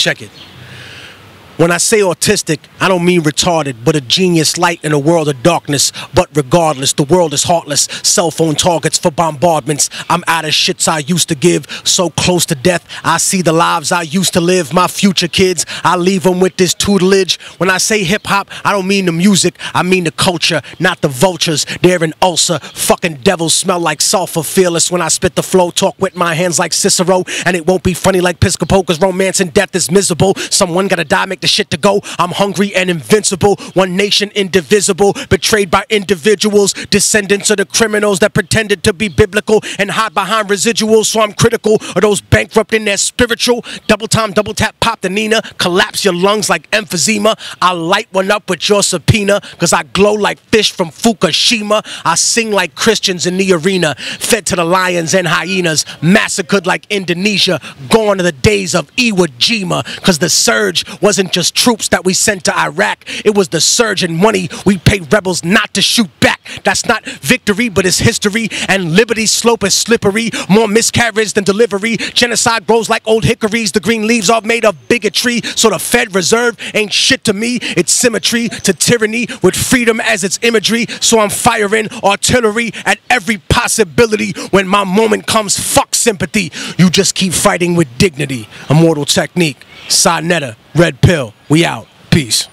Check it. When I say autistic, I don't mean retarded, but a genius light in a world of darkness. But regardless, the world is heartless. Cell phone targets for bombardments. I'm out of shits I used to give. So close to death, I see the lives I used to live. My future kids, I leave them with this tutelage. When I say hip-hop, I don't mean the music. I mean the culture, not the vultures. They're an ulcer. Fucking devils smell like sulfur. Fearless when I spit the flow. Talk with my hands like Cicero. And it won't be funny like Piscopo, cause romance and death is miserable. Someone gotta die, make the shit to go. I'm hungry and invincible. One nation indivisible. Betrayed by individuals. Descendants of the criminals that pretended to be biblical and hide behind residuals. So I'm critical of those bankrupt in their spiritual. Double time, double tap, pop the Nina. Collapse your lungs like emphysema. I light one up with your subpoena. Cause I glow like fish from Fukushima. I sing like Christians in the arena. Fed to the lions and hyenas. Massacred like Indonesia. Gone to the days of Iwo Jima. Cause the surge wasn't just troops that we sent to Iraq. It was the surge in money we paid rebels not to shoot back. That's not victory, but it's history. And liberty's slope is slippery. More miscarriage than delivery. Genocide grows like old hickories. The green leaves are made of bigotry. So the Fed Reserve ain't shit to me. It's symmetry to tyranny with freedom as its imagery. So I'm firing artillery at every possibility. When my moment comes, fuck sympathy. You just keep fighting with dignity. Immortal technique. Sonetta, Red Pill. We out. Peace.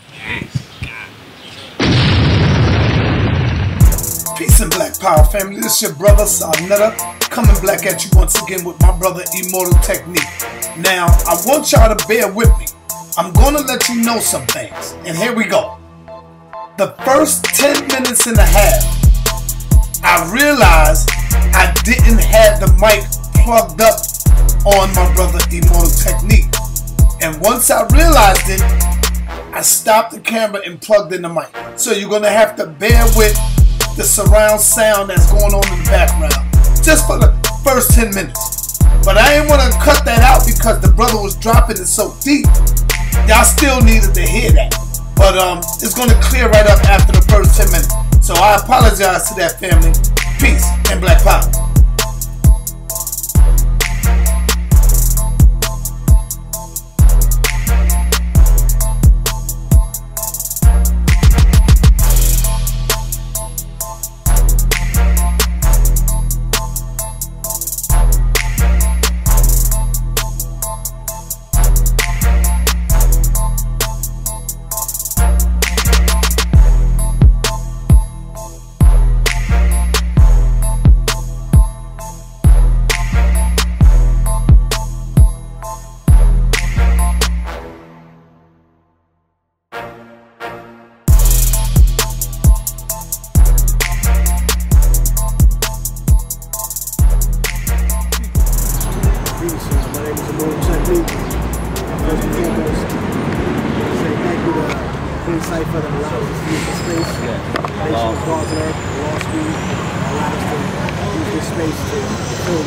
Peace and Black Power family. This your brother Sonetta coming black at you once again with my brother Immortal Technique. Now, I want y'all to bear with me. I'm gonna let you know some things. And here we go. The first 10 minutes and a half, I realized I didn't have the mic plugged up on my brother Immortal Technique. And once I realized it, I stopped the camera and plugged in the mic. So you're gonna have to bear with the surround sound that's going on in the background just for the first 10 minutes. But I didn't want to cut that out because the brother was dropping it so deep. Y'all still needed to hear that. But it's going to clear right up after the first 10 minutes. So I apologize to that family. Peace and Black Power. Cypher that allows us to use the space. Nation of God's Earth, Law School, allows us to use this space to film.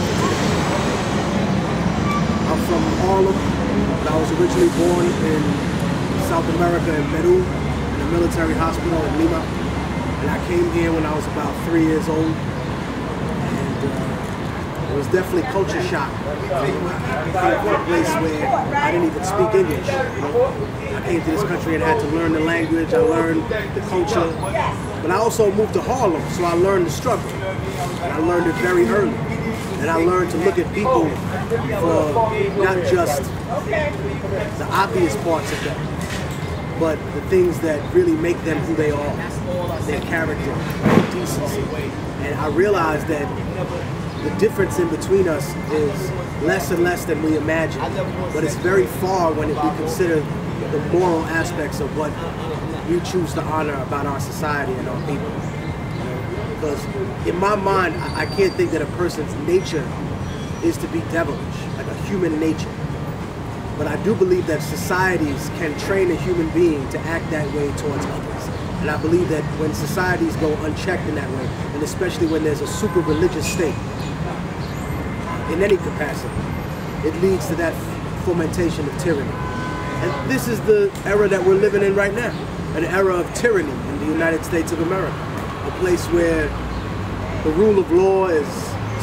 I'm from Harlem, but I was originally born in South America in Peru, in a military hospital in Lima. And I came here when I was about 3 years old. And it was definitely culture shock. I came from a place where I didn't even speak English. I came to this country and had to learn the language, I learned the culture. But I also moved to Harlem, so I learned the struggle. And I learned it very early. And I learned to look at people for not just the obvious parts of them, but the things that really make them who they are, their character, decency. And I realized that the difference in between us is less and less than we imagine, but it's very far when we consider the moral aspects of what we choose to honor about our society and our people. Because in my mind, I can't think that a person's nature is to be devilish, like a human nature. But I do believe that societies can train a human being to act that way towards others. And I believe that when societies go unchecked in that way, and especially when there's a super religious state, in any capacity, it leads to that fomentation of tyranny. And this is the era that we're living in right now, an era of tyranny in the United States of America, a place where the rule of law is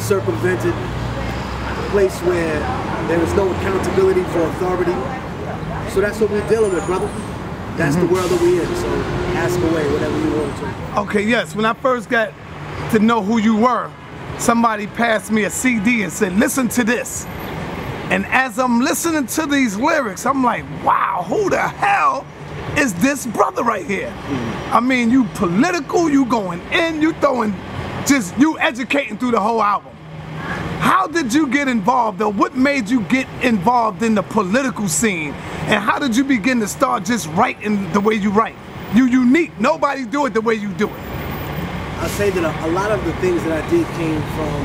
circumvented, a place where there is no accountability for authority, So that's what we're dealing with, brother. That's the world that we in. So ask away whatever you want to. Okay, yes. When I first got to know who you were, somebody passed me a CD and said, listen to this. And as I'm listening to these lyrics, I'm like, wow, who the hell is this brother right here? I mean, you political, you going in, you throwing, just you educating through the whole album. How did you get involved, or what made you get involved in the political scene? And how did you begin to start just writing the way you write? You unique, nobody do it the way you do it. I'll say that a lot of the things that I did came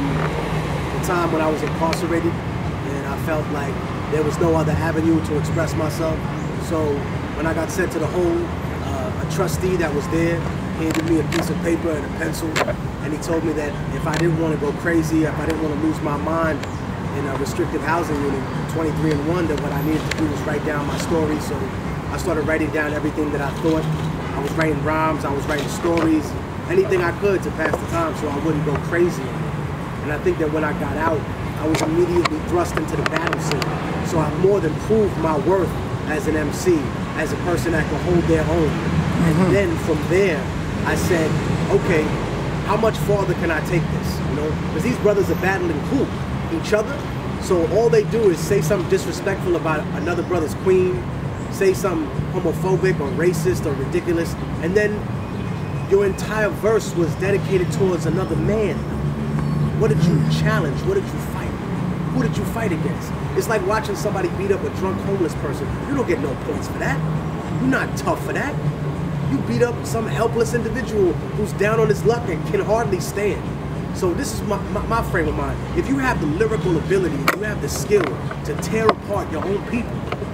from the time when I was incarcerated, and I felt like there was no other avenue to express myself. So when I got sent to the hole, a trustee that was there handed me a piece of paper and a pencil, and he told me that if I didn't want to go crazy, if I didn't want to lose my mind in a restricted housing unit, 23 and 1, that what I needed to do was write down my story. So I started writing down everything that I thought. I was writing rhymes, I was writing stories, anything I could to pass the time so I wouldn't go crazy. And I think that when I got out, I was immediately thrust into the battle scene. So I more than proved my worth as an MC, as a person that can hold their own. And then from there, I said, okay, how much farther can I take this? You know, because these brothers are battling who? Each other. So all they do is say something disrespectful about another brother's queen, say something homophobic or racist or ridiculous, and then your entire verse was dedicated towards another man. What did you challenge? What did you fight? Who did you fight against? It's like watching somebody beat up a drunk homeless person. You don't get no points for that. You're not tough for that. You beat up some helpless individual who's down on his luck and can hardly stand. So this is my frame of mind. If you have the lyrical ability, if you have the skill to tear apart your own people,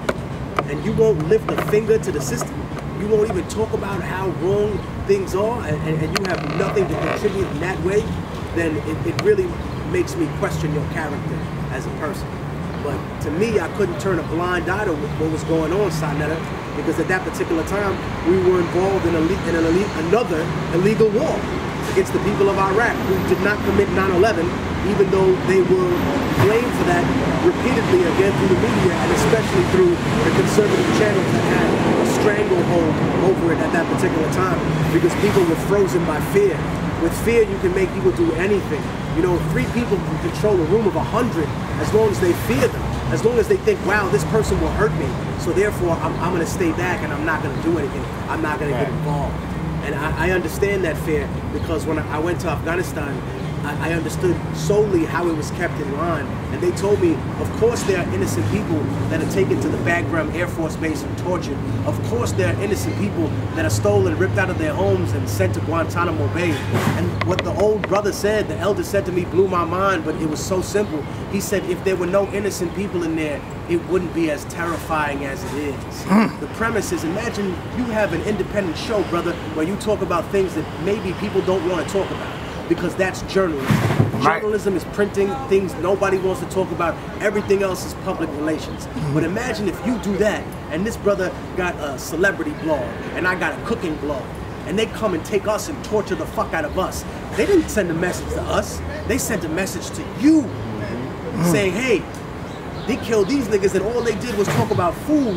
and you won't lift a finger to the system, you won't even talk about how wrong things are, and you have nothing to contribute in that way, then it really makes me question your character as a person. But to me, I couldn't turn a blind eye to what was going on, Sa-Neter, because at that particular time, we were involved in another illegal war against the people of Iraq who did not commit 9/11, even though they were blamed for that repeatedly again through the media, and especially through the conservative channels that had a stranglehold over it at that particular time, because people were frozen by fear. With fear, you can make people do anything. You know, 3 people can control a room of 100 as long as they fear them, as long as they think, wow, this person will hurt me, so therefore I'm going to stay back and I'm not going to do anything. I'm not going to get involved. And I understand that fear, because when I went to Afghanistan, I understood solely how it was kept in line. And they told me, of course there are innocent people that are taken to the Bagram Air Force Base and tortured. Of course there are innocent people that are stolen, ripped out of their homes and sent to Guantanamo Bay. And what the old brother said, the elder said to me, blew my mind, but it was so simple. He said, if there were no innocent people in there, it wouldn't be as terrifying as it is. The premise is, imagine you have an independent show, brother, where you talk about things that maybe people don't want to talk about, because that's journalism. Right. Journalism is printing things nobody wants to talk about. Everything else is public relations. But imagine if you do that, and this brother got a celebrity blog, and I got a cooking blog, and they come and take us and torture the fuck out of us. They didn't send a message to us. They sent a message to you, saying, hey, they killed these niggas, and all they did was talk about food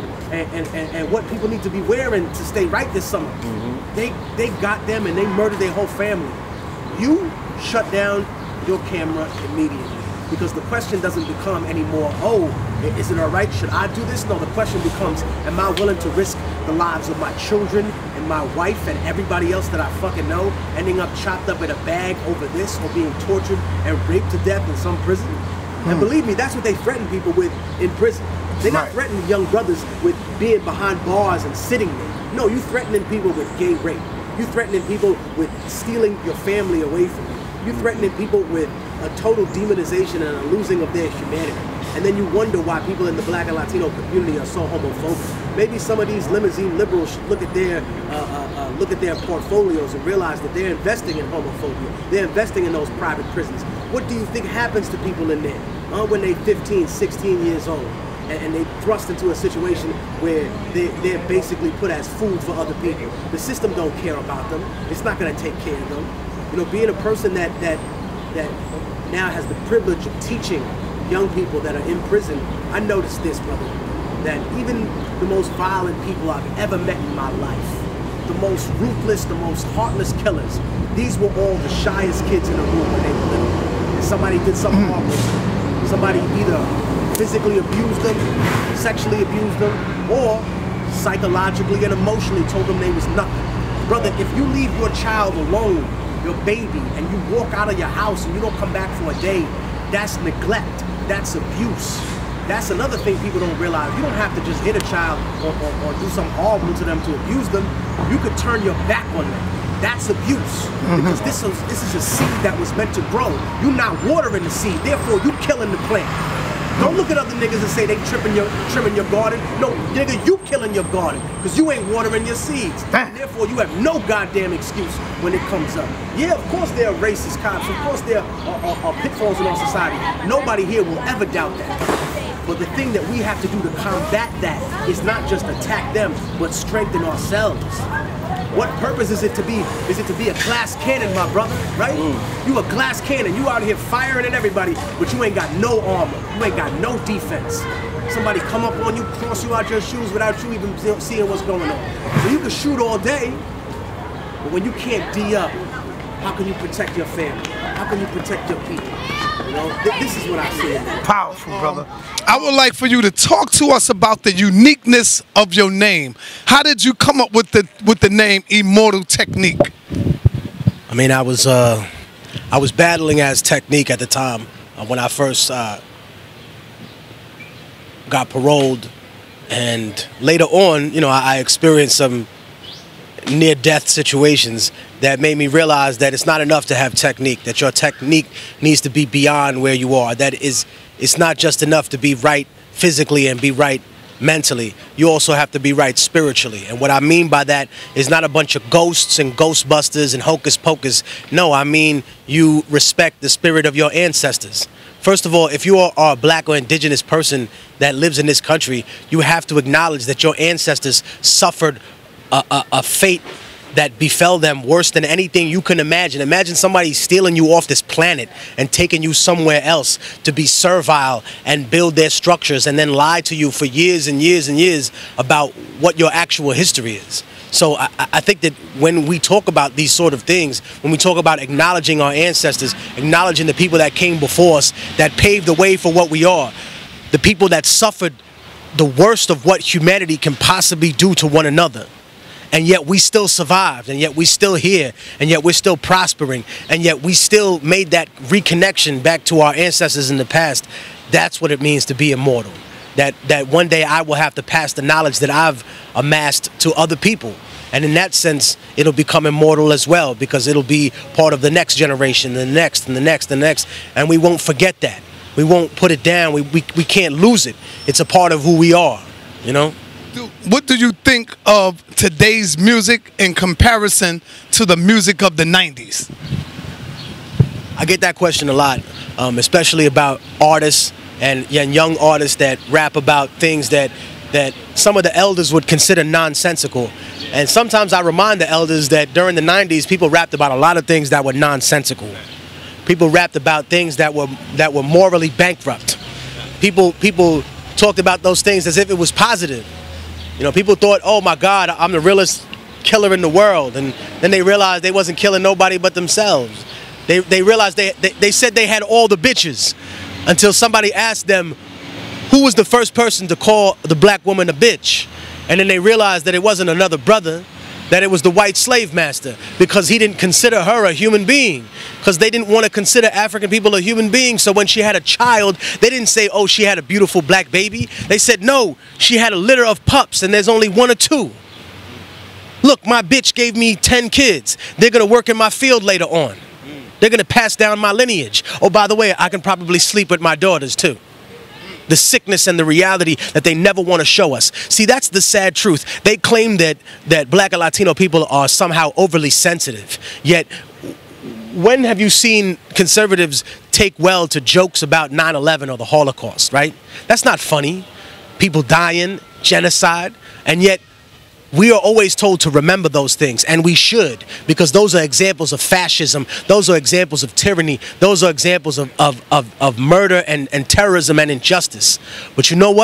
and what people need to be wearing to stay right this summer. They got them and they murdered their whole family. You shut down your camera immediately, because the question doesn't become anymore, oh, is it all right? Should I do this? No, the question becomes, am I willing to risk the lives of my children and my wife and everybody else that I fucking know ending up chopped up in a bag over this, or being tortured and raped to death in some prison? And believe me, that's what they threaten people with in prison. They're not threatening young brothers with being behind bars and sitting there. No, you threatening people with gay rape. You threatening people with stealing your family away from you. You threatening people with a total demonization and a losing of their humanity. And then you wonder why people in the Black and Latino community are so homophobic. Maybe some of these limousine liberals should look at their portfolios and realize that they're investing in homophobia. They're investing in those private prisons. What do you think happens to people in there when they're 15, 16 years old? And they thrust into a situation where they're basically put as food for other people. The system don't care about them. It's not going to take care of them. You know, being a person that now has the privilege of teaching young people that are in prison, I noticed this, brother. that even the most violent people I've ever met in my life, the most ruthless, the most heartless killers, these were all the shyest kids in the room when they were little. And somebody did something wrong with them. Somebody either physically abused them, sexually abused them, or psychologically and emotionally told them they was nothing. Brother, if you leave your child alone, your baby, and you walk out of your house and you don't come back for a day, that's neglect, that's abuse. That's another thing people don't realize. You don't have to just hit a child or do something horrible to them to abuse them. You could turn your back on them. That's abuse. Because this is a seed that was meant to grow. You're not watering the seed, therefore you killing the plant. Don't look at other niggas and say they trimming your garden. No, nigga, you killing your garden because you ain't watering your seeds. And therefore, you have no goddamn excuse when it comes up. Yeah, of course there are racist cops. Of course there are pitfalls in our society. Nobody here will ever doubt that. But the thing that we have to do to combat that is not just attack them, but strengthen ourselves. What purpose is it to be? Is it to be a glass cannon, my brother, right? You a glass cannon, you out here firing at everybody, but you ain't got no armor, you ain't got no defense. Somebody come up on you, cross you out your shoes without you even seeing what's going on. So you can shoot all day, but when you can't D up, how can you protect your family? How can you protect your people? You know, this is what I see. Powerful, brother. I would like for you to talk to us about the uniqueness of your name. How did you come up with the name Immortal Technique? I mean, I was battling as Technique at the time when I first got paroled, and later on, you know, I experienced some near-death situations that made me realize that it's not enough to have technique, that your technique needs to be beyond where you are. That is, it's not just enough to be right physically and be right mentally. You also have to be right spiritually. And what I mean by that is not a bunch of ghosts and ghostbusters and hocus pocus. No, I mean you respect the spirit of your ancestors. First of all, if you are a black or indigenous person that lives in this country, you have to acknowledge that your ancestors suffered a fate that befell them worse than anything you can imagine. Imagine somebody stealing you off this planet and taking you somewhere else to be servile and build their structures and then lie to you for years and years and years about what your actual history is. So I think that when we talk about these sort of things, when we talk about acknowledging our ancestors, acknowledging the people that came before us, that paved the way for what we are, the people that suffered the worst of what humanity can possibly do to one another, and yet we still survived, and yet we still here, and yet we're still prospering, and yet we still made that reconnection back to our ancestors in the past. That's what it means to be immortal. That one day I will have to pass the knowledge that I've amassed to other people. And in that sense, it'll become immortal as well, because it'll be part of the next generation, the next, and the next, and the next, and we won't forget that. We won't put it down. We can't lose it. It's a part of who we are, you know? What do you think of today's music in comparison to the music of the 90s? I get that question a lot, especially about artists and young artists that rap about things that some of the elders would consider nonsensical. And sometimes I remind the elders that during the 90s, people rapped about a lot of things that were nonsensical. People rapped about things that were morally bankrupt. People talked about those things as if it was positive. You know, people thought, oh my God, I'm the realest killer in the world. And then they realized they wasn't killing nobody but themselves. They realized they said they had all the bitches until somebody asked them who was the first person to call the black woman a bitch. And then they realized that it wasn't another brother, that it was the white slave master, because he didn't consider her a human being, because they didn't want to consider African people a human being. So when she had a child, they didn't say, oh, she had a beautiful black baby. They said, no, she had a litter of pups and there's only 1 or 2. Look, my bitch gave me 10 kids. They're going to work in my field later on. They're going to pass down my lineage. Oh, by the way, I can probably sleep with my daughters too. The sickness and the reality that they never want to show us. See, that's the sad truth. They claim that black and Latino people are somehow overly sensitive. Yet, when have you seen conservatives take well to jokes about 9/11 or the Holocaust, right? That's not funny. People dying, genocide, and yet we are always told to remember those things, and we should, because those are examples of fascism, those are examples of tyranny, those are examples of murder and terrorism and injustice. But you know what?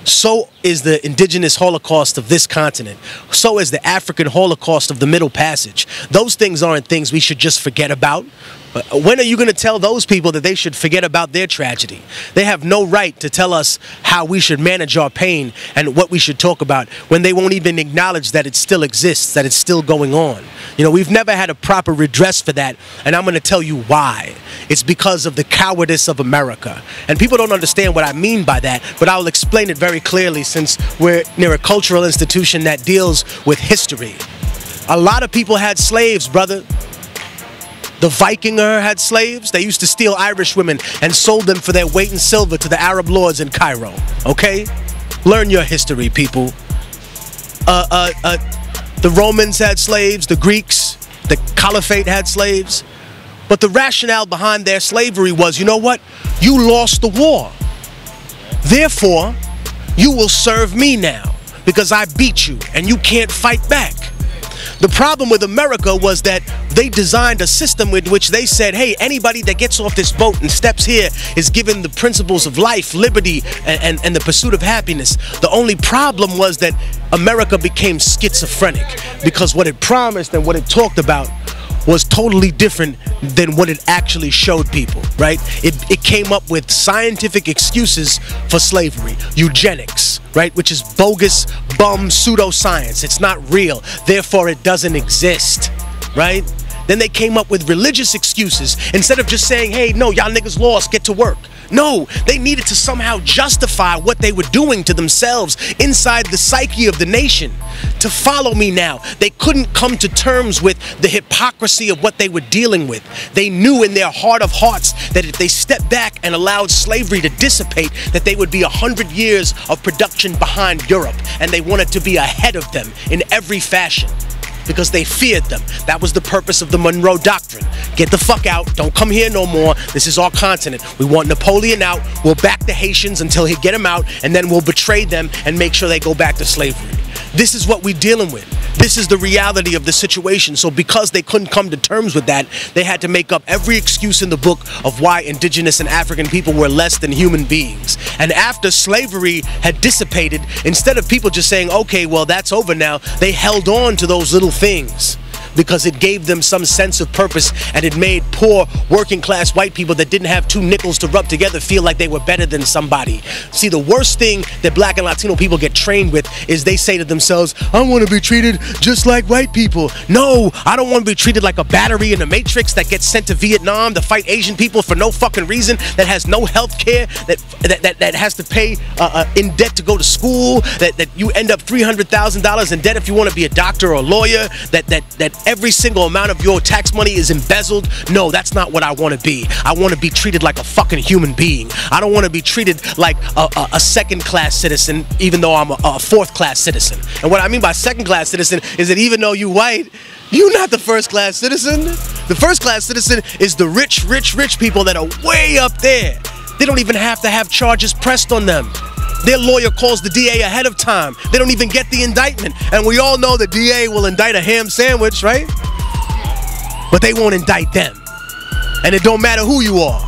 so is the indigenous Holocaust of this continent. So is the African Holocaust of the Middle Passage. Those things aren't things we should just forget about. When are you going to tell those people that they should forget about their tragedy? They have no right to tell us how we should manage our pain and what we should talk about when they won't even acknowledge that it still exists, that it's still going on. You know, we've never had a proper redress for that, and I'm going to tell you why. It's because of the cowardice of America. And people don't understand what I mean by that, but I'll explain it very clearly since we're near a cultural institution that deals with history. A lot of people had slaves, brother. The Vikinger had slaves. They used to steal Irish women and sold them for their weight in silver to the Arab lords in Cairo. Okay? Learn your history, people. The Romans had slaves. The Greeks, the Caliphate had slaves. But the rationale behind their slavery was, you know what? You lost the war. Therefore, you will serve me now because I beat you and you can't fight back. The problem with America was that they designed a system with which they said, hey, anybody that gets off this boat and steps here is given the principles of life, liberty, and the pursuit of happiness. The only problem was that America became schizophrenic because what it promised and what it talked about was totally different than what it actually showed people, right? It came up with scientific excuses for slavery, eugenics, right? Which is bogus, bum, pseudoscience. It's not real, therefore it doesn't exist, right? Then they came up with religious excuses. Instead of just saying, hey, no, y'all niggas lost, get to work. No, they needed to somehow justify what they were doing to themselves inside the psyche of the nation. To follow me now, they couldn't come to terms with the hypocrisy of what they were dealing with. They knew in their heart of hearts that if they stepped back and allowed slavery to dissipate, that they would be 100 years of production behind Europe, and they wanted to be ahead of them in every fashion. Because they feared them. That was the purpose of the Monroe Doctrine. Get the fuck out. Don't come here no more. This is our continent. We want Napoleon out. We'll back the Haitians until he get them out, and then we'll betray them and make sure they go back to slavery. This is what we're dealing with. This is the reality of the situation. So because they couldn't come to terms with that, they had to make up every excuse in the book of why indigenous and African people were less than human beings. And after slavery had dissipated, instead of people just saying, okay, well, that's over now, they held on to those little things because it gave them some sense of purpose, and it made poor working class white people that didn't have 2 nickels to rub together feel like they were better than somebody. See, the worst thing that black and Latino people get trained with is they say to themselves, I want to be treated just like white people. No, I don't want to be treated like a battery in the Matrix that gets sent to Vietnam to fight Asian people for no fucking reason, that has no health care, that has to pay in debt to go to school, that you end up $300,000 in debt if you want to be a doctor or a lawyer, that every single amount of your tax money is embezzled. No, that's not what I want to be. I want to be treated like a fucking human being. I don't want to be treated like a second-class citizen, even though I'm a fourth-class citizen. And what I mean by second-class citizen is that even though you white, you're not the first-class citizen. The first-class citizen is the rich, rich, rich people that are way up there. They don't even have to have charges pressed on them. Their lawyer calls the DA ahead of time. They don't even get the indictment. And we all know the DA will indict a ham sandwich, right? But they won't indict them. And it don't matter who you are.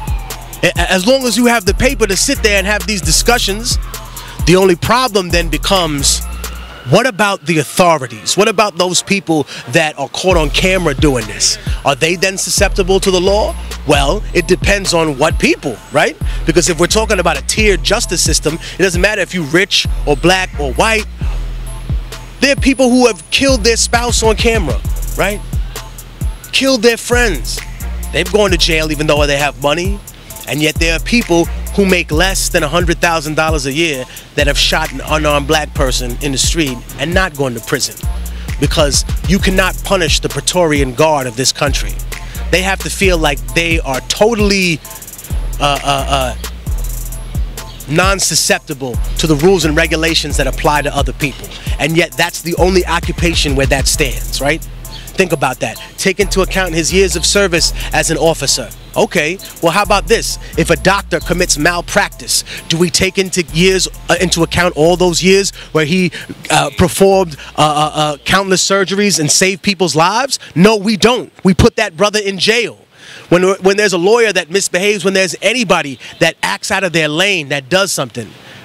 As long as you have the paper to sit there and have these discussions, the only problem then becomes, what about the authorities? What about those people that are caught on camera doing this? Are they then susceptible to the law? Well, it depends on what people, right? Because if we're talking about a tiered justice system, it doesn't matter if you're rich or black or white. There are people who have killed their spouse on camera, right? Killed their friends. They've gone to jail even though they have money. And yet there are people who make less than $100,000 a year that have shot an unarmed black person in the street and not gone to prison. Because you cannot punish the Praetorian Guard of this country. They have to feel like they are totally non-susceptible to the rules and regulations that apply to other people. And yet that's the only occupation where that stands, right? Think about that. Take into account his years of service as an officer. Okay, well, how about this? If a doctor commits malpractice, do we take into account all those years where he performed countless surgeries and saved people's lives? No, we don't. We put that brother in jail. When there's a lawyer that misbehaves, when there's anybody that acts out of their lane, that does something,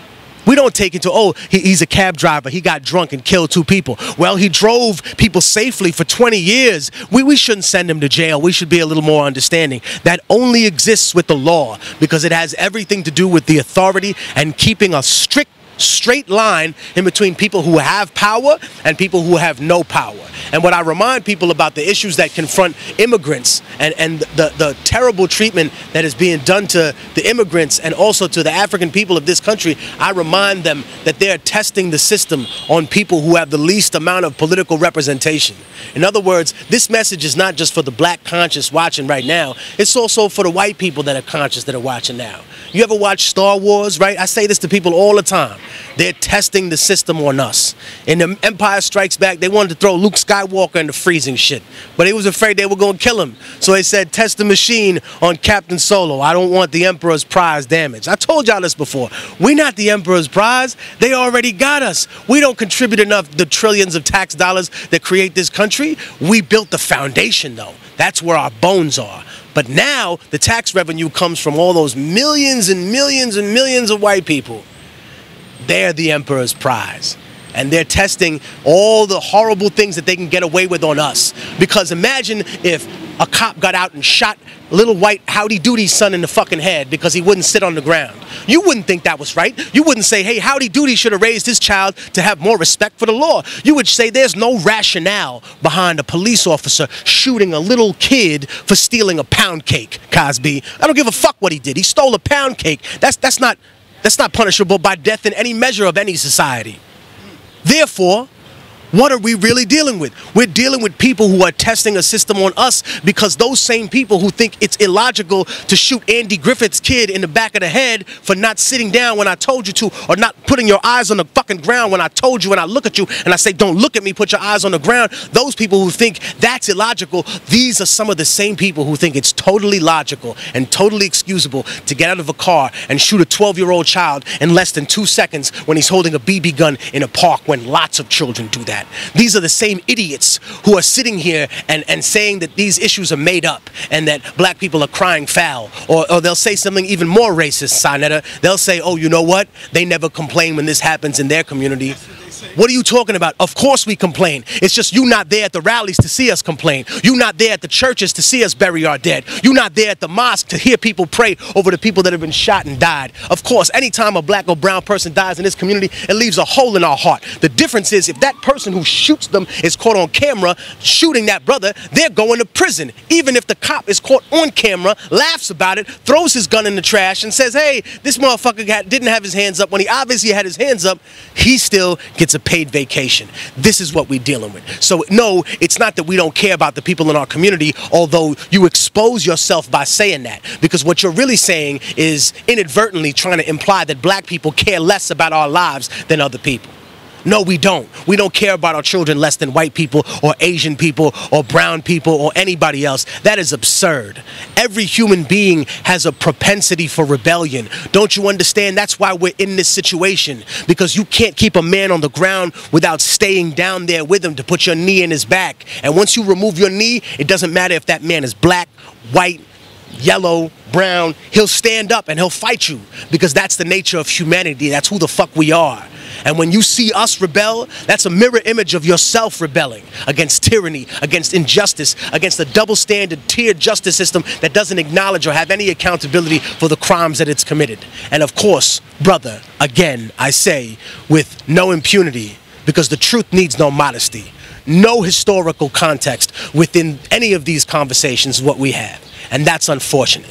We don't take into, oh, he's a cab driver, he got drunk and killed 2 people. Well, he drove people safely for 20 years. We shouldn't send him to jail. We should be a little more understanding. That only exists with the law, because it has everything to do with the authority and keeping a strict, straight line in between people who have power and people who have no power. And what I remind people about the issues that confront immigrants and the terrible treatment that is being done to the immigrants and also to the African people of this country, I remind them that they're testing the system on people who have the least amount of political representation. In other words, this message is not just for the black conscious watching right now, it's also for the white people that are conscious that are watching now. You ever watch Star Wars, right? I say this to people all the time. They're testing the system on us. In the Empire Strikes Back, they wanted to throw Luke Skywalker in the freezing shit, but they was afraid they were going to kill him. So they said, test the machine on Captain Solo. I don't want the Emperor's prize damaged. I told y'all this before. We're not the Emperor's prize. They already got us. We don't contribute enough the trillions of tax dollars that create this country. We built the foundation, though. That's where our bones are. But now the tax revenue comes from all those millions and millions and millions of white people. They're the Emperor's prize. And they're testing all the horrible things that they can get away with on us. Because imagine if a cop got out and shot little white Howdy Doody's son in the fucking head because he wouldn't sit on the ground. You wouldn't think that was right. You wouldn't say, hey, Howdy Doody should have raised his child to have more respect for the law. You would say there's no rationale behind a police officer shooting a little kid for stealing a pound cake, Cosby. I don't give a fuck what he did. He stole a pound cake. That's not punishable by death in any measure of any society. Therefore, what are we really dealing with? We're dealing with people who are testing a system on us because those same people who think it's illogical to shoot Andy Griffith's kid in the back of the head for not sitting down when I told you to, or not putting your eyes on the fucking ground when I told you, and I look at you and I say, don't look at me, put your eyes on the ground. Those people who think that's illogical, these are some of the same people who think it's totally logical and totally excusable to get out of a car and shoot a 12-year-old child in less than 2 seconds when he's holding a BB gun in a park when lots of children do that. These are the same idiots who are sitting here and saying that these issues are made up and that black people are crying foul. Or they'll say something even more racist, Sinetta. They'll say, oh, you know what? They never complain when this happens in their community. What are you talking about? Of course we complain. It's just you not there at the rallies to see us complain. You not there at the churches to see us bury our dead. You not there at the mosque to hear people pray over the people that have been shot and died. Of course, anytime a black or brown person dies in this community, it leaves a hole in our heart. The difference is if that person who shoots them is caught on camera shooting that brother, they're going to prison. Even if the cop is caught on camera, laughs about it, throws his gun in the trash and says, hey, this motherfucker didn't have his hands up when he obviously had his hands up, he still gets a paid vacation. This is what we're dealing with. So no, it's not that we don't care about the people in our community, although you expose yourself by saying that, because what you're really saying is inadvertently trying to imply that black people care less about our lives than other people. No, we don't. We don't care about our children less than white people or Asian people or brown people or anybody else. That is absurd. Every human being has a propensity for rebellion. Don't you understand? That's why we're in this situation, because you can't keep a man on the ground without staying down there with him to put your knee in his back. And once you remove your knee, it doesn't matter if that man is black, white, yellow, brown, he'll stand up and he'll fight you, because that's the nature of humanity. That's who the fuck we are. And when you see us rebel, that's a mirror image of yourself rebelling against tyranny, against injustice, against the double standard tiered justice system that doesn't acknowledge or have any accountability for the crimes that it's committed. And of course, brother, again, I say, with no impunity, because the truth needs no modesty. No historical context within any of these conversations is what we have. And that's unfortunate.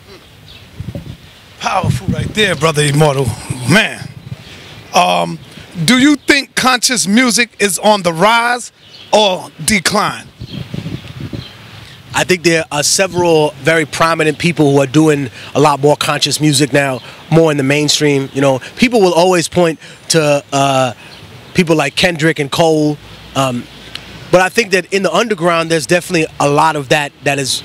Powerful right there, Brother Immortal. Man. Do you think conscious music is on the rise or decline? I think there are several very prominent people who are doing a lot more conscious music now, more in the mainstream. You know, people will always point to people like Kendrick and Cole, but I think that in the underground, there's definitely a lot of that is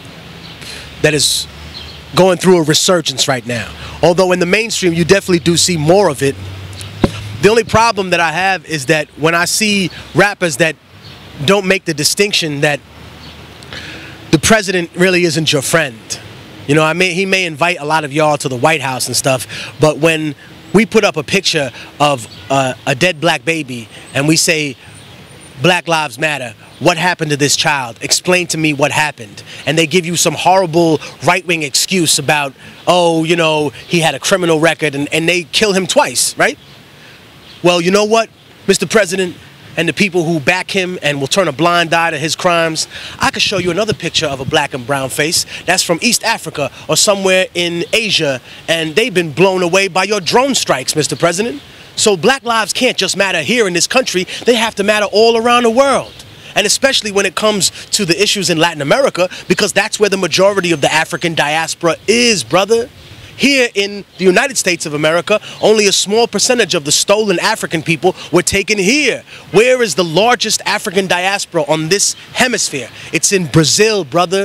going through a resurgence right now. Although in the mainstream, you definitely do see more of it. The only problem that I have is that when I see rappers that don't make the distinction that the president really isn't your friend. You know, he may invite a lot of y'all to the White House and stuff, but when we put up a picture of a dead black baby and we say, Black Lives Matter. What happened to this child? Explain to me what happened. And they give you some horrible right-wing excuse about, oh, you know, he had a criminal record, and they kill him twice, right? Well, you know what, Mr. President, and the people who back him and will turn a blind eye to his crimes, I could show you another picture of a black and brown face that's from East Africa or somewhere in Asia, and they've been blown away by your drone strikes, Mr. President. So black lives can't just matter here in this country, they have to matter all around the world. And especially when it comes to the issues in Latin America, because that's where the majority of the African diaspora is, brother. Here in the United States of America, only a small percentage of the stolen African people were taken here. Where is the largest African diaspora on this hemisphere? It's in Brazil, brother.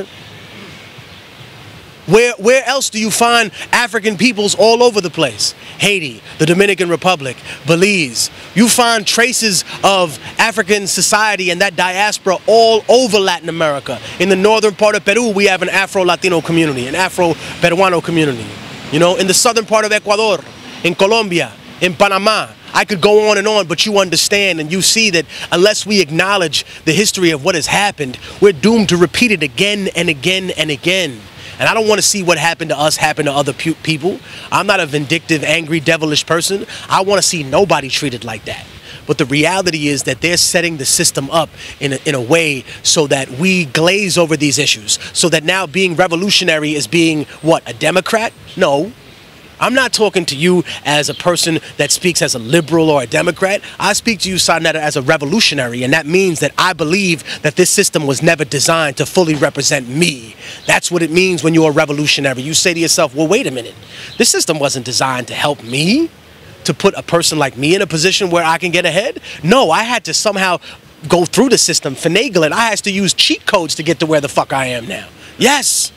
Where else do you find African peoples all over the place? Haiti, the Dominican Republic, Belize. You find traces of African society and that diaspora all over Latin America. In the northern part of Peru, we have an Afro-Latino community, an Afro-Peruano community. You know, in the southern part of Ecuador, in Colombia, in Panama. I could go on, but you understand and you see that unless we acknowledge the history of what has happened, we're doomed to repeat it again and again and again. And I don't want to see what happened to us happen to other people. I'm not a vindictive, angry, devilish person. I want to see nobody treated like that. But the reality is that they're setting the system up in a way so that we glaze over these issues. So that now being revolutionary is being, what, a Democrat? No. I'm not talking to you as a person that speaks as a liberal or a Democrat. I speak to you, Sa Neter, as a revolutionary, and that means that I believe that this system was never designed to fully represent me. That's what it means when you're a revolutionary. You say to yourself, well, wait a minute. This system wasn't designed to help me, to put a person like me in a position where I can get ahead. No, I had to somehow go through the system, finagle it. I had to use cheat codes to get to where the fuck I am now. Yes.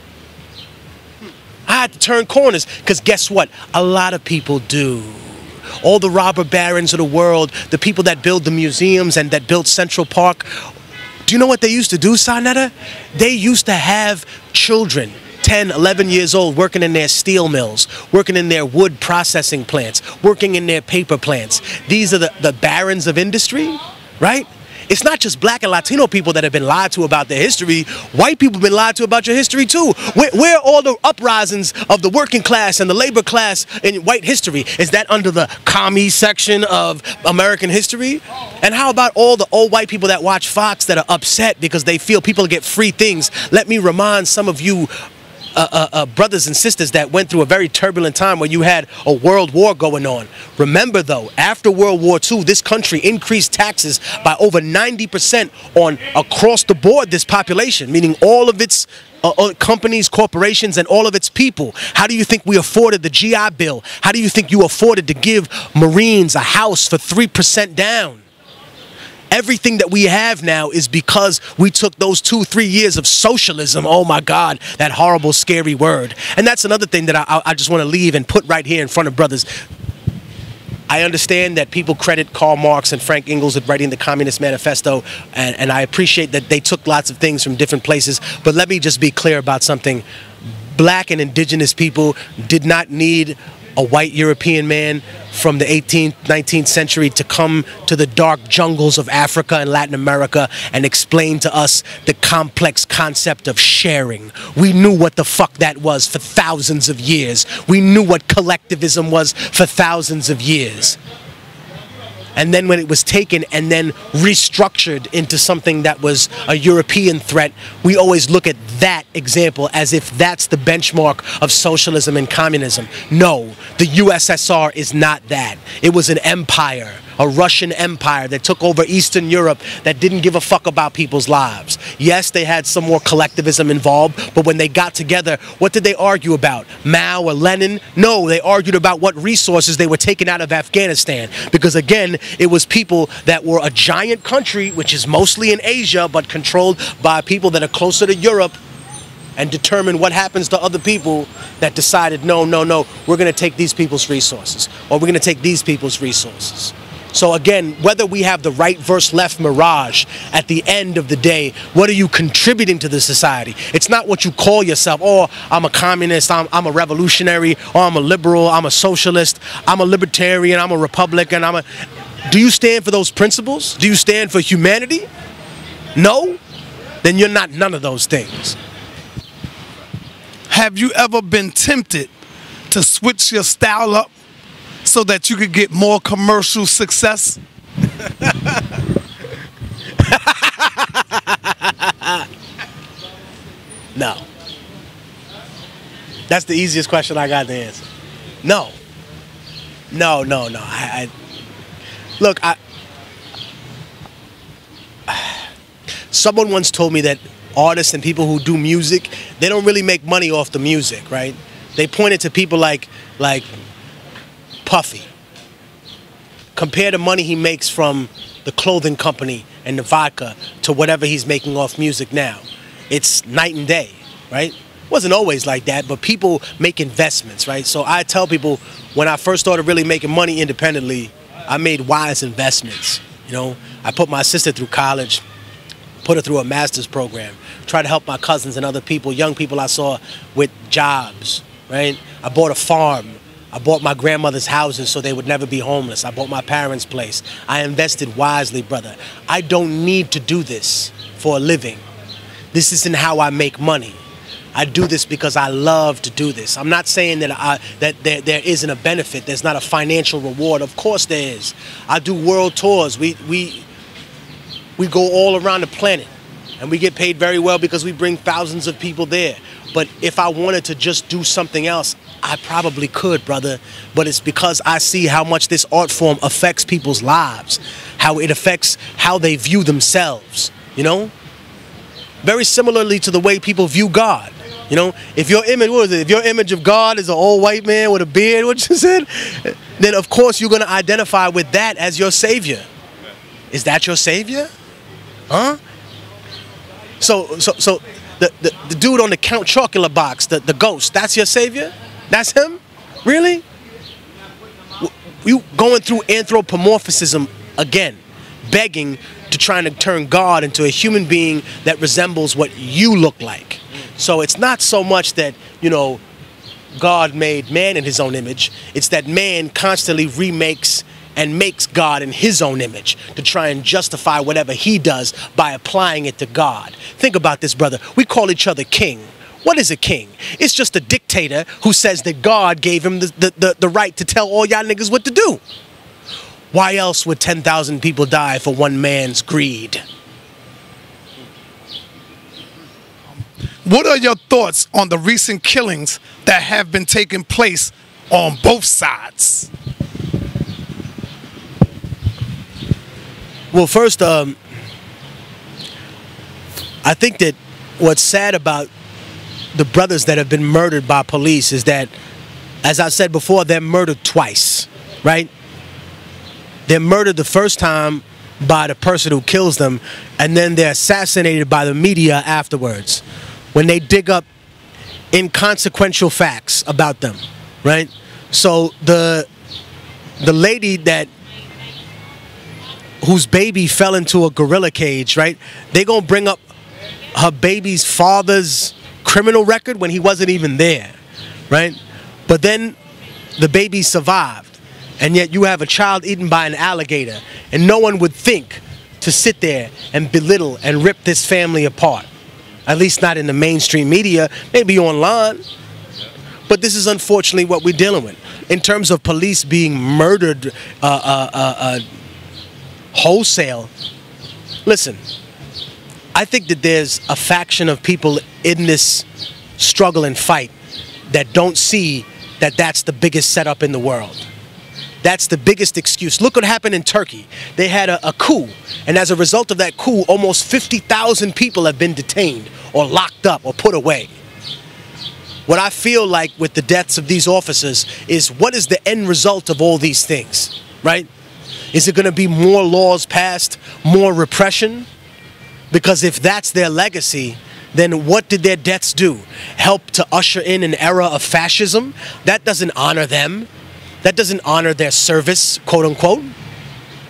I had to turn corners, because guess what? A lot of people do. All the robber barons of the world, the people that build the museums and that build Central Park, do you know what they used to do, Sa Neter? They used to have children, 10, 11 years old, working in their steel mills, working in their wood processing plants, working in their paper plants. These are the barons of industry, right? It's not just black and Latino people that have been lied to about their history. White people have been lied to about your history too. Where are all the uprisings of the working class and the labor class in white history? Is that under the commie section of American history? And how about all the old white people that watch Fox that are upset because they feel people get free things? Let me remind some of you brothers and sisters that went through a very turbulent time where you had a world war going on. Remember though, after World War II, this country increased taxes by over 90% on across the board this population, meaning all of its companies, corporations, and all of its people. How do you think we afforded the GI Bill? How do you think you afforded to give Marines a house for 3% down? Everything that we have now is because we took those 2-3 years of socialism. Oh my God, that horrible, scary word. And that's another thing that I just want to leave and put right here in front of brothers. I understand that people credit Karl Marx and Frank Engels with writing the Communist Manifesto, and I appreciate that they took lots of things from different places. But let me just be clear about something. Black and indigenous people did not need a white European man from the 18th, 19th century to come to the dark jungles of Africa and Latin America and explain to us the complex concept of sharing. We knew what the fuck that was for thousands of years. We knew what collectivism was for thousands of years. And then when it was taken and then restructured into something that was a European threat, we always look at that example as if that's the benchmark of socialism and communism. No, the USSR is not that. It was an empire, a Russian empire that took over Eastern Europe that didn't give a fuck about people's lives. Yes, they had some more collectivism involved, but when they got together, what did they argue about? Mao or Lenin? No, they argued about what resources they were taking out of Afghanistan. Because again, it was people that were a giant country, which is mostly in Asia, but controlled by people that are closer to Europe, and determine what happens to other people that decided, no, we're going to take these people's resources, or we're going to take these people's resources. So again, whether we have the right versus left mirage, at the end of the day, what are you contributing to the society? It's not what you call yourself. Oh, I'm a communist, I'm a revolutionary, or I'm a liberal, I'm a socialist, I'm a libertarian, I'm a Republican, Do you stand for those principles? Do you stand for humanity? No? Then you're not none of those things. Have you ever been tempted to switch your style up so that you could get more commercial success? No. That's the easiest question I got to answer. No. No. Look, someone once told me that artists and people who do music, they don't really make money off the music, right? They pointed to people like Puffy. Compare the money he makes from the clothing company and the vodka to whatever he's making off music now. It's night and day, right? It wasn't always like that, but people make investments, right? So I tell people, when I first started really making money independently, I made wise investments. You know, I put my sister through college, put her through a master's program, try to help my cousins and other people, young people I saw with jobs, right? I bought a farm. I bought my grandmother's houses so they would never be homeless. I bought my parents' place. I invested wisely, brother. I don't need to do this for a living. This isn't how I make money. I do this because I love to do this. I'm not saying that there isn't a benefit. There's not a financial reward. Of course there is. I do world tours. We go all around the planet, and we get paid very well because we bring thousands of people there. But if I wanted to just do something else, I probably could, brother. But it's because I see how much this art form affects people's lives, how it affects how they view themselves, you know? Very similarly to the way people view God. You know, if your image, what is it? If your image of God is an old white man with a beard, what you said, then of course you're going to identify with that as your savior. Is that your savior? Huh? So the dude on the Count Chocula box, the ghost, that's your savior? That's him? Really? You going through anthropomorphism again, begging to trying to turn God into a human being that resembles what you look like. So it's not so much that, you know, God made man in his own image. It's that man constantly remakes and makes God in his own image to try and justify whatever he does by applying it to God. Think about this, brother. We call each other king. What is a king? It's just a dictator who says that God gave him the right to tell all y'all niggas what to do. Why else would 10,000 people die for one man's greed? What are your thoughts on the recent killings that have been taking place on both sides? Well, first, I think that what's sad about the brothers that have been murdered by police is that, as I said before, they're murdered twice, right? They're murdered the first time by the person who kills them, and then they're assassinated by the media afterwards when they dig up inconsequential facts about them, right? So the lady whose baby fell into a gorilla cage, right? They gonna bring up her baby's father's criminal record when he wasn't even there, right? But then the baby survived, and yet you have a child eaten by an alligator, and no one would think to sit there and belittle and rip this family apart. At least not in the mainstream media, maybe online. But this is unfortunately what we're dealing with. In terms of police being murdered wholesale, listen, I think that there's a faction of people in this struggle and fight that don't see that that's the biggest setup in the world. That's the biggest excuse. Look what happened in Turkey. They had a coup, and as a result of that coup, almost 50,000 people have been detained or locked up or put away. What I feel like with the deaths of these officers is, what is the end result of all these things, right? Is it going to be more laws passed, more repression? Because if that's their legacy, then what did their deaths do? Help to usher in an era of fascism? That doesn't honor them. That doesn't honor their service, quote unquote.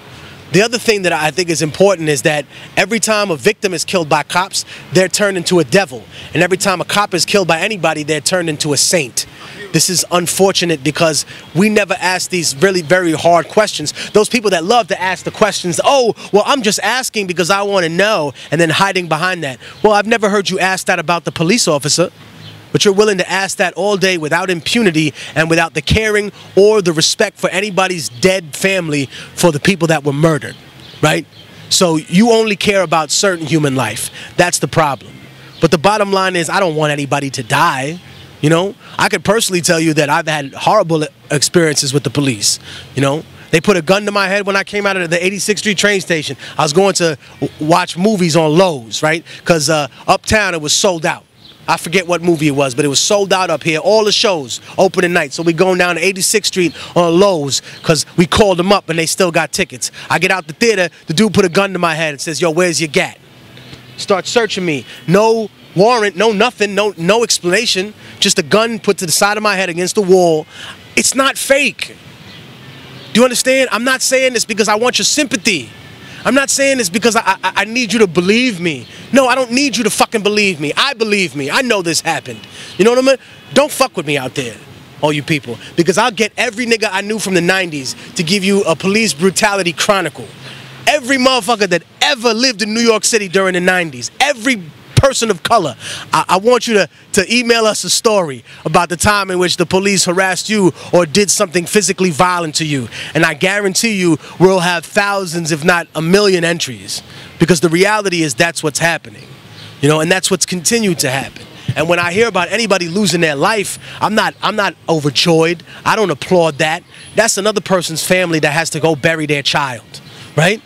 The other thing that I think is important is that every time a victim is killed by cops, they're turned into a devil. And every time a cop is killed by anybody, they're turned into a saint. This is unfortunate because we never ask these really very hard questions. Those people that love to ask the questions, oh, well, I'm just asking because I want to know, and then hiding behind that. Well, I've never heard you ask that about the police officer. But you're willing to ask that all day without impunity and without the caring or the respect for anybody's dead family for the people that were murdered, right? So you only care about certain human life. That's the problem. But the bottom line is I don't want anybody to die. You know, I could personally tell you that I've had horrible experiences with the police. You know, they put a gun to my head when I came out of the 86th Street train station. I was going to watch movies on Lowe's, right? Because uptown it was sold out. I forget what movie it was, but it was sold out up here. All the shows opening night. So we going down to 86th Street on Lowe's because we called them up and they still got tickets. I get out the theater, the dude put a gun to my head and says, yo, where's your gat? Start searching me. No warrant, no nothing, no explanation. Just a gun put to the side of my head against the wall. It's not fake. Do you understand? I'm not saying this because I want your sympathy. I'm not saying this because I need you to believe me. No, I don't need you to fucking believe me. I believe me. I know this happened. You know what I mean? Don't fuck with me out there, all you people. Because I'll get every nigga I knew from the 90s to give you a police brutality chronicle. Every motherfucker that ever lived in New York City during the 90s. Every person of color. I want you to email us a story about the time in which the police harassed you or did something physically violent to you. And I guarantee you we'll have thousands, if not a million entries. Because the reality is that's what's happening. You know, and that's what's continued to happen. And when I hear about anybody losing their life, I'm not overjoyed. I don't applaud that. That's another person's family that has to go bury their child, right?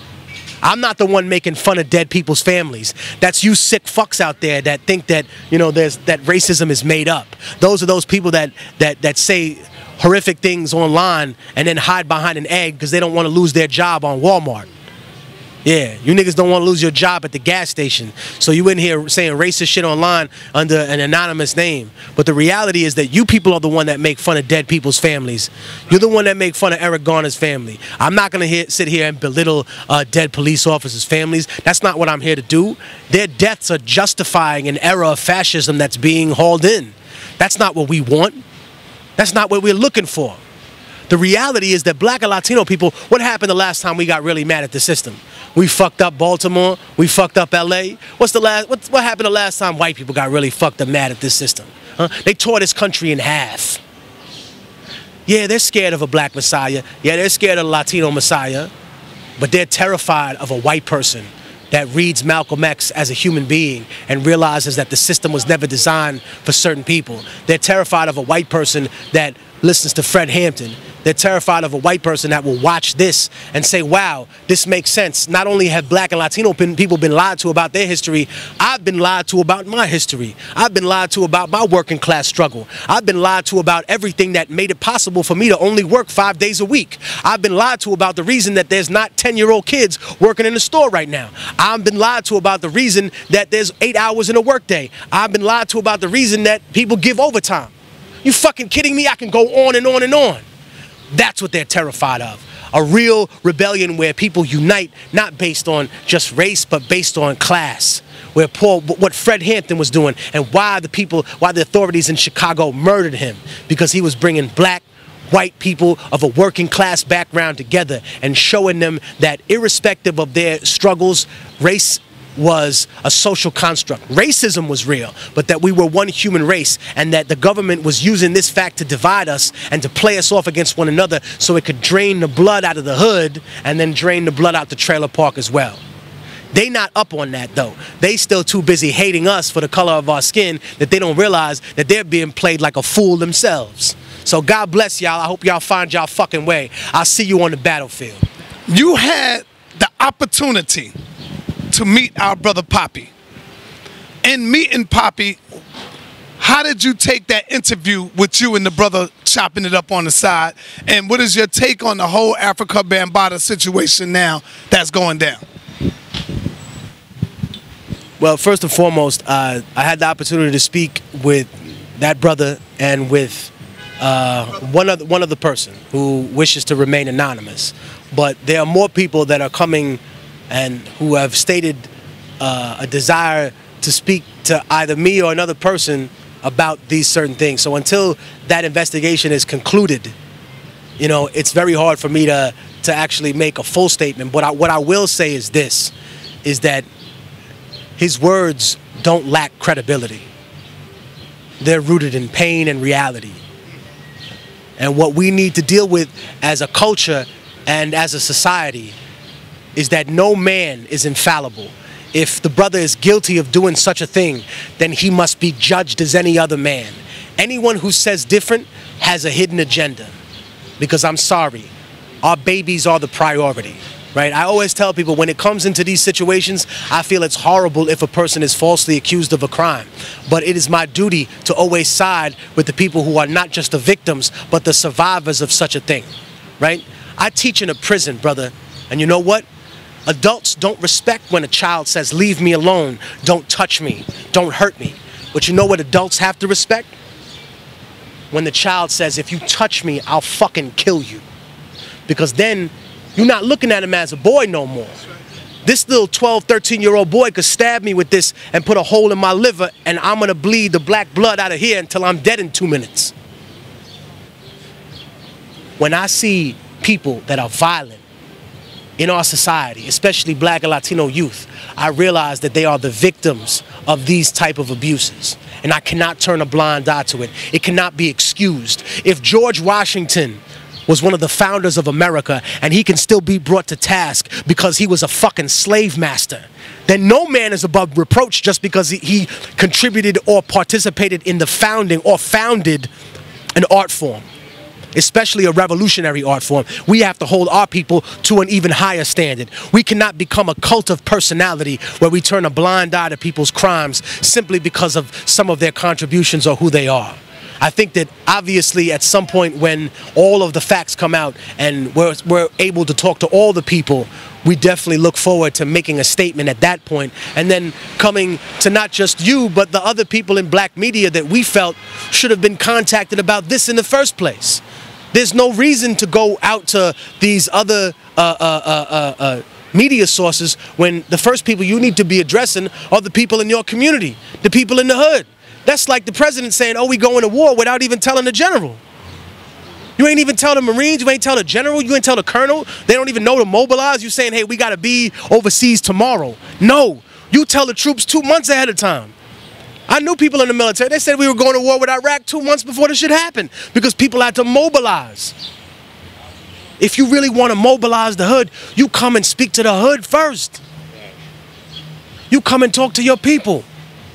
I'm not the one making fun of dead people's families. That's you sick fucks out there that think that, you know, that racism is made up. Those are those people that say horrific things online and then hide behind an egg because they don't want to lose their job on Walmart. Yeah, you niggas don't want to lose your job at the gas station. So you in here saying racist shit online under an anonymous name. But the reality is that you people are the one that make fun of dead people's families. You're the one that make fun of Eric Garner's family. I'm not going to sit here and belittle dead police officers' families. That's not what I'm here to do. Their deaths are justifying an era of fascism that's being hauled in. That's not what we want. That's not what we're looking for. The reality is that black and Latino people, what happened the last time we got really mad at the system? We fucked up Baltimore. We fucked up LA. What happened the last time white people got really fucked up mad at this system? Huh? They tore this country in half. Yeah, they're scared of a black messiah. Yeah, they're scared of a Latino messiah. But they're terrified of a white person that reads Malcolm X as a human being and realizes that the system was never designed for certain people. They're terrified of a white person that listens to Fred Hampton. They're terrified of a white person that will watch this and say, wow, this makes sense. Not only have black and Latino people been lied to about their history, I've been lied to about my history. I've been lied to about my working class struggle. I've been lied to about everything that made it possible for me to only work 5 days a week. I've been lied to about the reason that there's not 10-year-old kids working in the store right now. I've been lied to about the reason that there's 8 hours in a workday. I've been lied to about the reason that people give overtime. You fucking kidding me? I can go on and on and on. That's what they're terrified of. A real rebellion where people unite, not based on just race, but based on class. Where what Fred Hampton was doing and why the authorities in Chicago murdered him. Because he was bringing black, white people of a working class background together and showing them that irrespective of their struggles, race was a social construct. Racism was real, but that we were one human race and that the government was using this fact to divide us and to play us off against one another so it could drain the blood out of the hood and then drain the blood out the trailer park as well. They not up on that though. They still too busy hating us for the color of our skin that they don't realize that they're being played like a fool themselves. So God bless y'all. I hope y'all find y'all fucking way. I'll see you on the battlefield. You had the opportunity to meet our brother Poppy. In meeting Poppy, how did you take that interview with you and the brother chopping it up on the side? And what is your take on the whole Afrika Bambaataa situation now that's going down? Well, first and foremost, I had the opportunity to speak with that brother and with one other person who wishes to remain anonymous, but there are more people that are coming and who have stated a desire to speak to either me or another person about these certain things. So until that investigation is concluded, you know, it's very hard for me to actually make a full statement. But what I will say is this, is that his words don't lack credibility. They're rooted in pain and reality. And what we need to deal with as a culture and as a society is that no man is infallible. If the brother is guilty of doing such a thing, then he must be judged as any other man. Anyone who says different has a hidden agenda. Because I'm sorry, our babies are the priority, right? I always tell people when it comes into these situations, I feel it's horrible if a person is falsely accused of a crime. But it is my duty to always side with the people who are not just the victims, but the survivors of such a thing, right? I teach in a prison, brother, and you know what? Adults don't respect when a child says, leave me alone, don't touch me, don't hurt me. But you know what adults have to respect? When the child says, if you touch me, I'll fucking kill you. Because then you're not looking at him as a boy no more. This little 12, 13-year-old boy could stab me with this and put a hole in my liver, and I'm gonna bleed the black blood out of here until I'm dead in 2 minutes. When I see people that are violent in our society, especially black and Latino youth, I realize that they are the victims of these type of abuses. And I cannot turn a blind eye to it. It cannot be excused. If George Washington was one of the founders of America and he can still be brought to task because he was a fucking slave master, then no man is above reproach just because he contributed or participated in the founding or founded an art form, especially a revolutionary art form. We have to hold our people to an even higher standard. We cannot become a cult of personality where we turn a blind eye to people's crimes simply because of some of their contributions or who they are. I think that obviously at some point when all of the facts come out and we're able to talk to all the people, we definitely look forward to making a statement at that point, and then coming to not just you, but the other people in black media that we felt should have been contacted about this in the first place. There's no reason to go out to these other media sources when the first people you need to be addressing are the people in your community, the people in the hood. That's like the president saying, oh, we going to war without even telling the general. You ain't even tell the Marines, you ain't tell the general, you ain't tell the colonel. They don't even know to mobilize. You saying, hey, we got to be overseas tomorrow. No, you tell the troops 2 months ahead of time. I knew people in the military, they said we were going to war with Iraq 2 months before this shit happened because people had to mobilize. If you really want to mobilize the hood, you come and speak to the hood first. You come and talk to your people.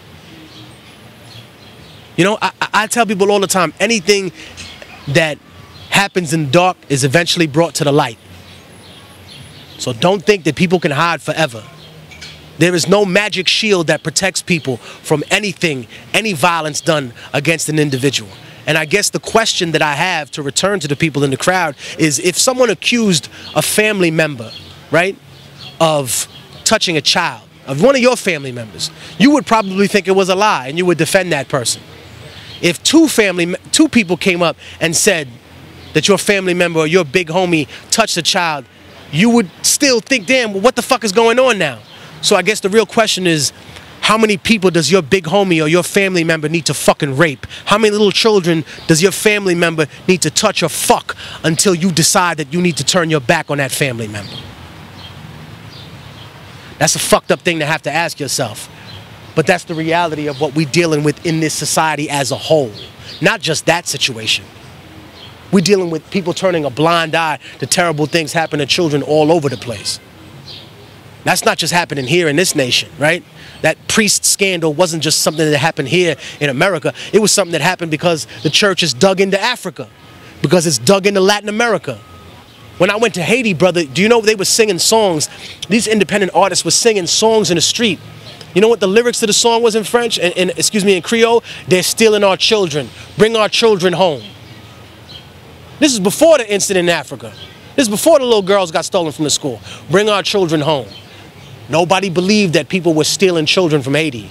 You know, I tell people all the time, anything that happens in the dark is eventually brought to the light. So don't think that people can hide forever. There is no magic shield that protects people from anything, any violence done against an individual. And I guess the question that I have to return to the people in the crowd is if someone accused a family member, right, of touching a child, of one of your family members, you would probably think it was a lie and you would defend that person. If two people came up and said that your family member or your big homie touched a child, you would still think, damn, well, what the fuck is going on now? So I guess the real question is, how many people does your big homie or your family member need to fucking rape? How many little children does your family member need to touch or fuck until you decide that you need to turn your back on that family member? That's a fucked up thing to have to ask yourself. But that's the reality of what we're dealing with in this society as a whole. Not just that situation. We're dealing with people turning a blind eye to terrible things happen to children all over the place. That's not just happening here in this nation, right? That priest scandal wasn't just something that happened here in America. It was something that happened because the church is dug into Africa, because it's dug into Latin America. When I went to Haiti, brother, do you know they were singing songs? These independent artists were singing songs in the street. You know what the lyrics to the song was in French? In Creole? They're stealing our children. Bring our children home. This is before the incident in Africa. This is before the little girls got stolen from the school. Bring our children home. Nobody believed that people were stealing children from Haiti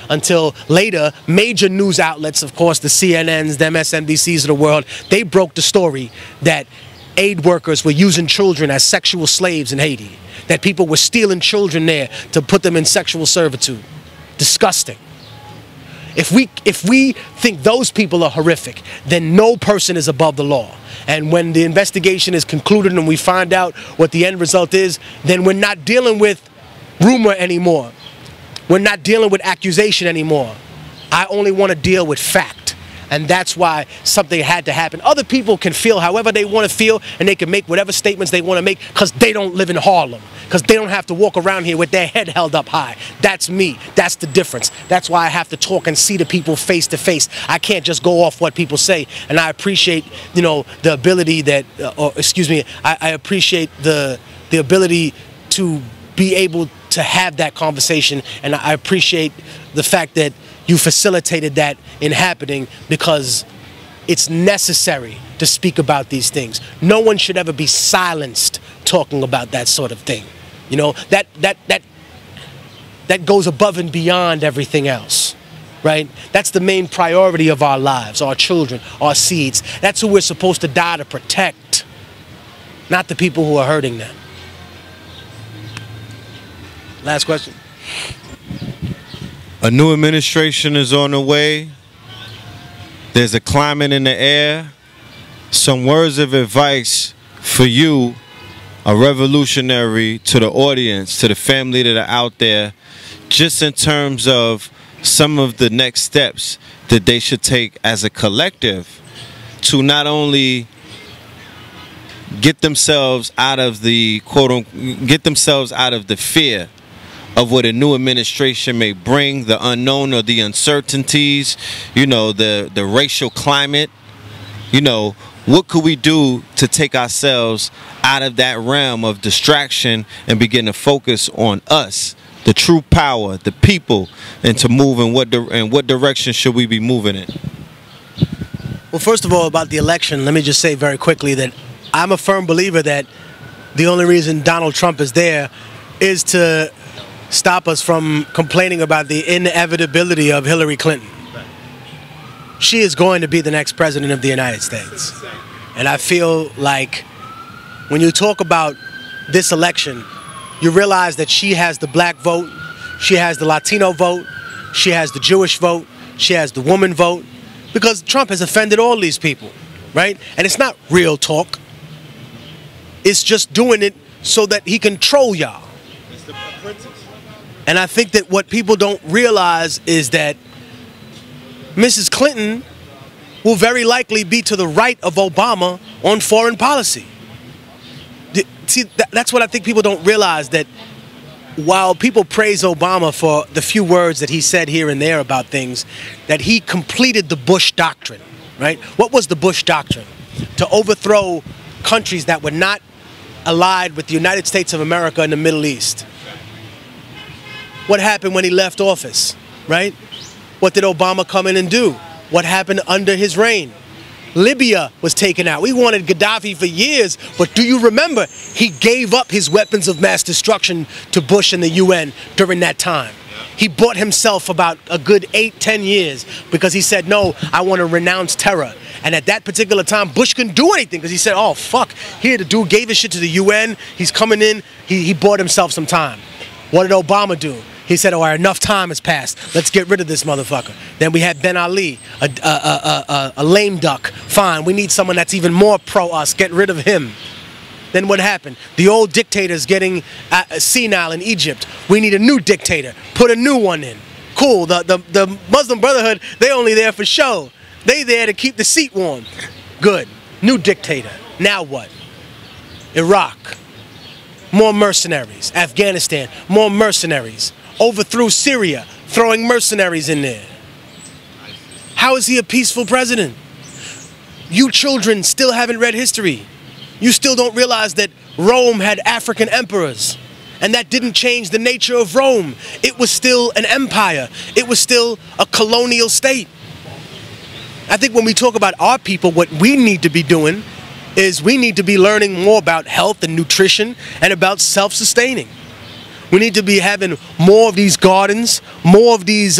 until later major news outlets, of course, the CNNs, the MSNBCs of the world, they broke the story that aid workers were using children as sexual slaves in Haiti, that people were stealing children there to put them in sexual servitude. Disgusting. If we think those people are horrific, then no person is above the law. And when the investigation is concluded and we find out what the end result is, then we're not dealing with rumor anymore. We're not dealing with accusation anymore. I only want to deal with fact. And that's why something had to happen. Other people can feel however they want to feel, and they can make whatever statements they want to make because they don't live in Harlem, because they don't have to walk around here with their head held up high. That's me. That's the difference. That's why I have to talk and see the people face to face. I can't just go off what people say. And I appreciate, you know, the ability that, I appreciate the ability to be able to have that conversation, and I appreciate the fact that you facilitated that in happening, because it's necessary to speak about these things. No one should ever be silenced talking about that sort of thing. You know, that goes above and beyond everything else, right? That's the main priority of our lives, our children, our seeds. That's who we're supposed to die to protect, not the people who are hurting them. Last question. A new administration is on the way. There's a climate in the air. Some words of advice for you, a revolutionary, to the audience, to the family that are out there, just in terms of some of the next steps that they should take as a collective to not only get themselves out of the get themselves out of the fear of what a new administration may bring, the unknown or the uncertainties, you know, the racial climate. You know, what could we do to take ourselves out of that realm of distraction and begin to focus on us, the true power, the people, and to move in what direction should we be moving in? Well, first of all, about the election, let me just say very quickly that I'm a firm believer that the only reason Donald Trump is there is to stop us from complaining about the inevitability of Hillary Clinton. She is going to be the next president of the United States. And I feel like when you talk about this election, you realize that she has the black vote, she has the Latino vote, she has the Jewish vote, she has the woman vote, because Trump has offended all these people, right? And it's not real talk. It's just doing it so that he can troll y'all. And I think that what people don't realize is that Mrs. Clinton will very likely be to the right of Obama on foreign policy. See, that's what I think people don't realize, that while people praise Obama for the few words that he said here and there about things, that he completed the Bush doctrine, right? What was the Bush doctrine? To overthrow countries that were not allied with the United States of America in the Middle East. What happened when he left office, right? What did Obama come in and do? What happened under his reign? Libya was taken out. We wanted Gaddafi for years, but do you remember he gave up his weapons of mass destruction to Bush and the UN during that time? He bought himself about a good 8-10 years because he said, no, I want to renounce terror. And at that particular time, Bush couldn't do anything because he said, oh, fuck, here the dude gave his shit to the UN. He's coming in. He bought himself some time. What did Obama do? He said, all right, enough time has passed. Let's get rid of this motherfucker. Then we had Ben Ali, a lame duck. Fine, we need someone that's even more pro-us. Get rid of him. Then what happened? The old dictator's getting senile in Egypt. We need a new dictator. Put a new one in. Cool, the Muslim Brotherhood, they only there for show. They there to keep the seat warm. Good. New dictator. Now what? Iraq. More mercenaries. Afghanistan. More mercenaries. Overthrew Syria, throwing mercenaries in there. How is he a peaceful president? You children still haven't read history. You still don't realize that Rome had African emperors, and that didn't change the nature of Rome. It was still an empire. It was still a colonial state. I think when we talk about our people, what we need to be doing is we need to be learning more about health and nutrition and about self-sustaining. We need to be having more of these gardens, more of these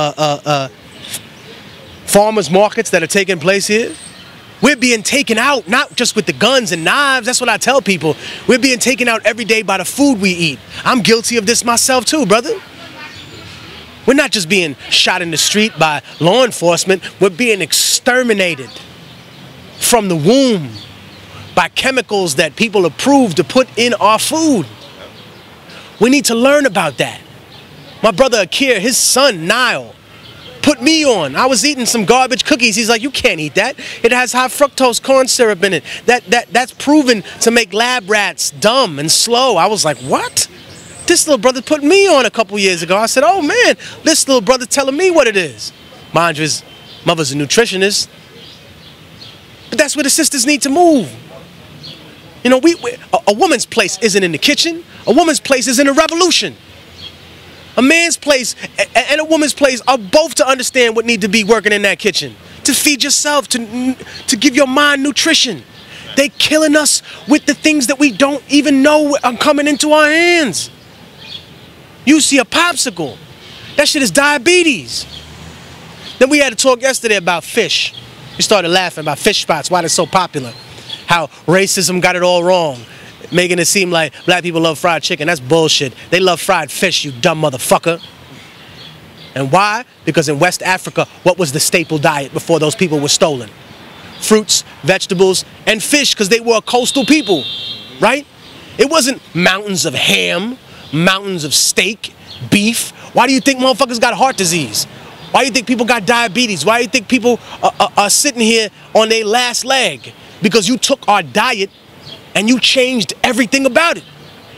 farmers markets that are taking place here. We're being taken out, not just with the guns and knives. That's what I tell people. We're being taken out every day by the food we eat. I'm guilty of this myself too, brother. We're not just being shot in the street by law enforcement. We're being exterminated from the womb by chemicals that people approve to put in our food. We need to learn about that. My brother Akir, his son Nile, put me on. I was eating some garbage cookies. He's like, you can't eat that. It has high fructose corn syrup in it. That's proven to make lab rats dumb and slow. I was like, what? This little brother put me on a couple years ago. I said, oh man, this little brother telling me what it is. Mind you, his mother's a nutritionist. But that's where the sisters need to move. You know, a woman's place isn't in the kitchen. A woman's place is in a revolution. A man's place and a woman's place are both to understand what need to be working in that kitchen. To feed yourself, to give your mind nutrition. They killing us with the things that we don't even know are coming into our hands. You see a popsicle. That shit is diabetes. Then we had to talk yesterday about fish. We started laughing about fish spots, why they're so popular. How racism got it all wrong. Making it seem like black people love fried chicken. That's bullshit. They love fried fish, you dumb motherfucker. And why? Because in West Africa, what was the staple diet before those people were stolen? Fruits, vegetables, and fish, because they were a coastal people, right? It wasn't mountains of ham, mountains of steak, beef. Why do you think motherfuckers got heart disease? Why do you think people got diabetes? Why do you think people are sitting here on their last leg? Because you took our diet and you changed everything about it.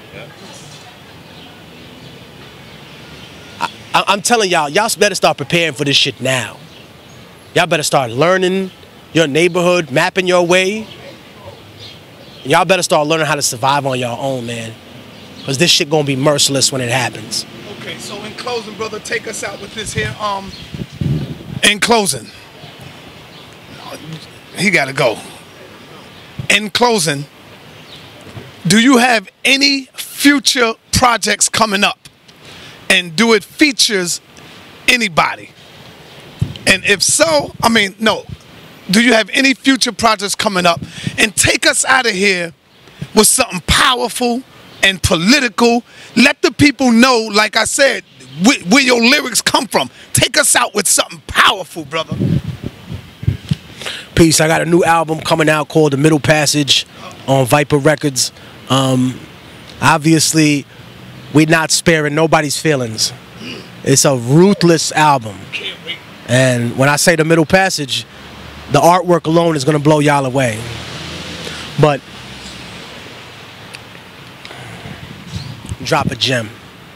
I'm telling y'all better start preparing for this shit now. Y'all better start learning your neighborhood, mapping your way. Y'all better start learning how to survive on your own, man. Because this shit gonna be merciless when it happens. Okay, so in closing, brother, take us out with this here. In closing, he gotta go. In closing, do you have any future projects coming up? And do it features anybody? And if so, I mean, no. Do you have any future projects coming up? And take us out of here with something powerful and political. Let the people know, like I said, where your lyrics come from. Take us out with something powerful, brother. Peace. I got a new album coming out called The Middle Passage on Viper Records. Obviously, we're not sparing nobody's feelings. It's a ruthless album. And when I say The Middle Passage, the artwork alone is going to blow y'all away. But drop a gem.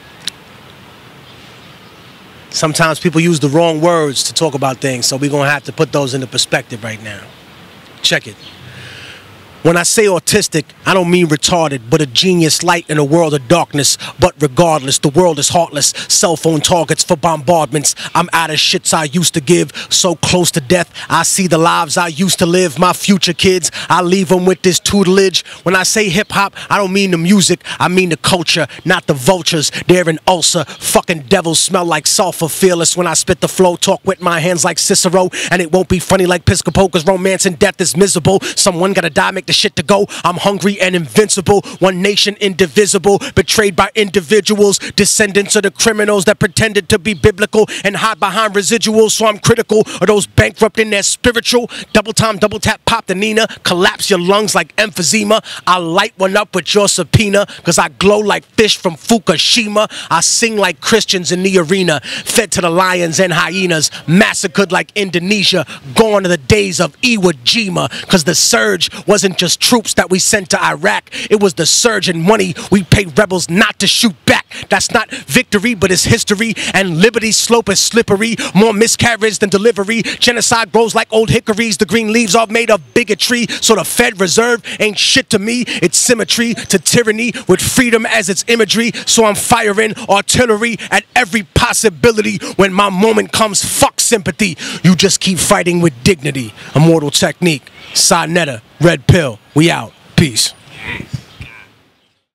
Sometimes people use the wrong words to talk about things, so we're going to have to put those into perspective right now. Check it. When I say autistic, I don't mean retarded, but a genius light in a world of darkness. But regardless, the world is heartless. Cell phone targets for bombardments. I'm out of shits I used to give. So close to death, I see the lives I used to live. My future kids, I leave them with this tutelage. When I say hip-hop, I don't mean the music. I mean the culture, not the vultures. They're an ulcer. Fucking devils smell like sulfur. Fearless when I spit the flow. Talk with my hands like Cicero. And it won't be funny like Piscopo, cause romance and death is miserable. Someone gotta die, make the shit to go. I'm hungry and invincible. One nation indivisible. Betrayed by individuals. Descendants of the criminals that pretended to be biblical and hide behind residuals. So I'm critical of those bankrupt in their spiritual. Double time, double tap, pop the Nina. Collapse your lungs like emphysema. I light one up with your subpoena. Cause I glow like fish from Fukushima. I sing like Christians in the arena. Fed to the lions and hyenas. Massacred like Indonesia. Gone to the days of Iwo Jima. Cause the surge wasn't just troops that we sent to Iraq. It was the surge in money we pay rebels not to shoot back. That's not victory, but it's history. And liberty's slope is slippery. More miscarriage than delivery. Genocide grows like old hickories. The green leaves are made of bigotry. So the Fed Reserve ain't shit to me. It's symmetry to tyranny with freedom as its imagery. So I'm firing artillery at every possibility. When my moment comes, fuck sympathy. You just keep fighting with dignity. Immortal Technique. Sa Neter. Red Pill. We out. Peace.